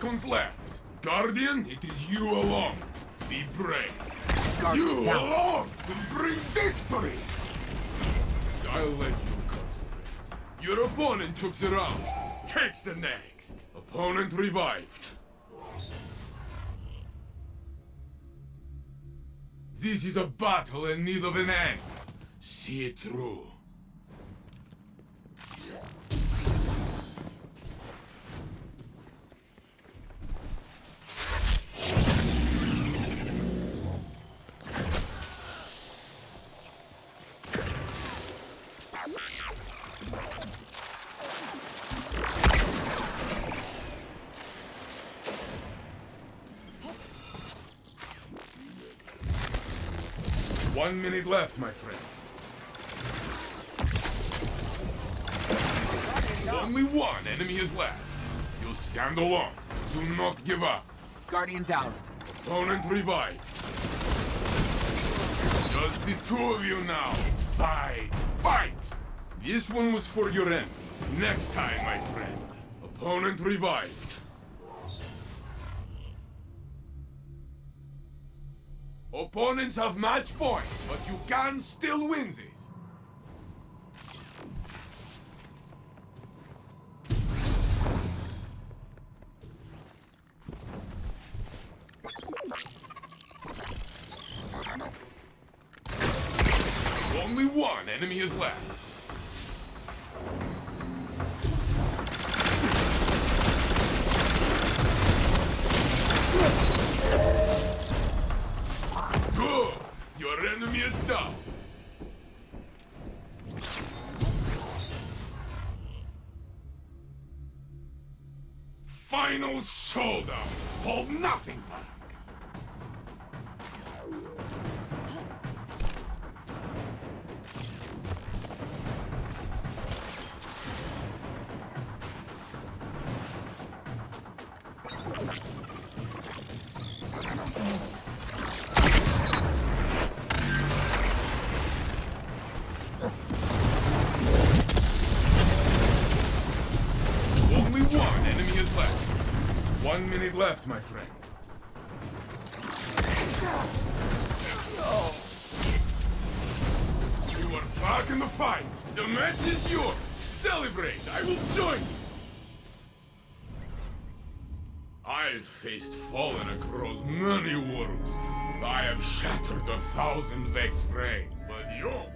seconds left. Guardian, it is you alone. Be brave. Guardian You down. alone will bring victory! I'll let you concentrate. Your opponent took the round. Takes the next. Opponent revived. This is a battle in need of an end. See it through. One minute left, my friend. Only one enemy is left. You stand alone. Do not give up. Guardian down. Opponent revived. Just the two of you now. Fight! Fight! This one was for your enemy. Next time, my friend. Opponent revived. Opponents have match point, but you can still win this. Only one enemy is left. Good! Your enemy is down. Final showdown. Hold nothing back. Only one enemy is left. 1 minute left, my friend. You are back in the fight. The match is yours. Celebrate. I will join you. I've faced fallen across many worlds. I have shattered 1,000 Vex frames, but you